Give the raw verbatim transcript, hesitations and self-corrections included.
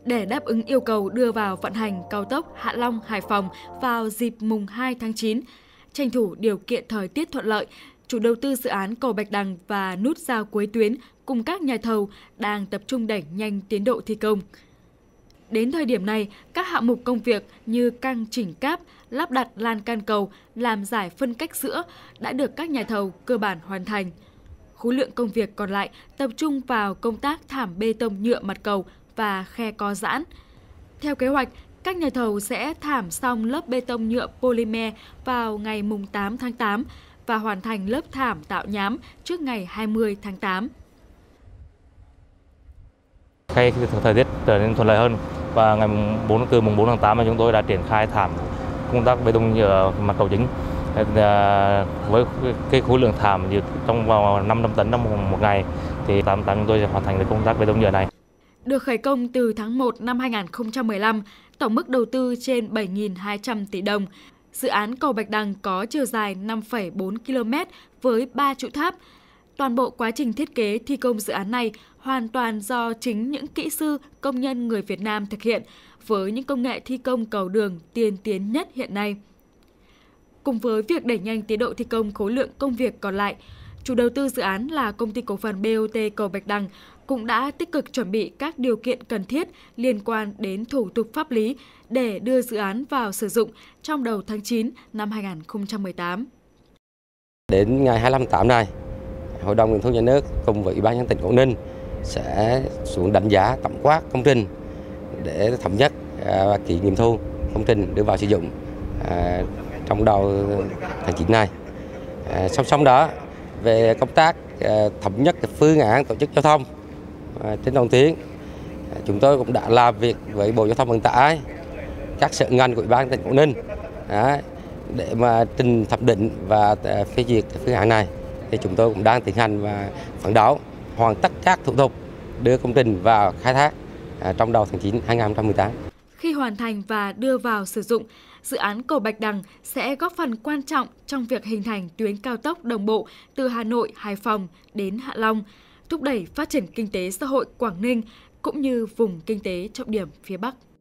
Để đáp ứng yêu cầu đưa vào vận hành cao tốc Hạ Long - Hải Phòng vào dịp mùng hai tháng chín, tranh thủ điều kiện thời tiết thuận lợi, chủ đầu tư dự án cầu Bạch Đằng và nút giao cuối tuyến cùng các nhà thầu đang tập trung đẩy nhanh tiến độ thi công. Đến thời điểm này, các hạng mục công việc như căng chỉnh cáp, lắp đặt lan can cầu, làm giải phân cách giữa đã được các nhà thầu cơ bản hoàn thành. Khối lượng công việc còn lại tập trung vào công tác thảm bê tông nhựa mặt cầu và khe co giãn. Theo kế hoạch, các nhà thầu sẽ thảm xong lớp bê tông nhựa polymer vào ngày mùng tám tháng tám và hoàn thành lớp thảm tạo nhám trước ngày hai mươi tháng tám. Khi thời tiết trở nên thuận lợi hơn và ngày bốn từ mùng bốn tháng tám chúng tôi đã triển khai thảm công tác bê tông nhựa mặt cầu chính với cái khối lượng thảm trong vào năm trăm tấn trong một ngày thì tám tám chúng tôi sẽ hoàn thành được công tác bê tông nhựa này. Được khởi công từ tháng một năm hai nghìn không trăm mười lăm, tổng mức đầu tư trên bảy nghìn hai trăm tỷ đồng. Dự án cầu Bạch Đằng có chiều dài năm phẩy bốn ki lô mét với ba trụ tháp. Toàn bộ quá trình thiết kế thi công dự án này hoàn toàn do chính những kỹ sư, công nhân người Việt Nam thực hiện với những công nghệ thi công cầu đường tiên tiến nhất hiện nay. Cùng với việc đẩy nhanh tiến độ thi công khối lượng công việc còn lại, chủ đầu tư dự án là Công ty Cổ phần bê o tê cầu Bạch Đằng cũng đã tích cực chuẩn bị các điều kiện cần thiết liên quan đến thủ tục pháp lý để đưa dự án vào sử dụng trong đầu tháng chín năm hai nghìn không trăm mười tám. Đến ngày hai mươi lăm tháng tám này, Hội đồng Nghiệm thu Nhà nước cùng với Ủy ban nhân dân tỉnh Quảng Ninh sẽ xuống đánh giá tổng quát công trình để thống nhất và ký nghiệm thu công trình đưa vào sử dụng trong đầu tháng chín này. Song song đó, về công tác thống nhất phương án tổ chức giao thông trên toàn tuyến, chúng tôi cũng đã làm việc với Bộ Giao thông Vận tải, các sở ngành của Ủy ban tỉnh Quảng Ninh để mà trình thẩm định và phê duyệt phương án này. Thì chúng tôi cũng đang tiến hành và phấn đấu hoàn tất các thủ tục đưa công trình vào khai thác trong đầu tháng chín năm hai nghìn không trăm mười tám. Khi hoàn thành và đưa vào sử dụng, dự án cầu Bạch Đằng sẽ góp phần quan trọng trong việc hình thành tuyến cao tốc đồng bộ từ Hà Nội, Hải Phòng đến Hạ Long, thúc đẩy phát triển kinh tế xã hội Quảng Ninh cũng như vùng kinh tế trọng điểm phía Bắc.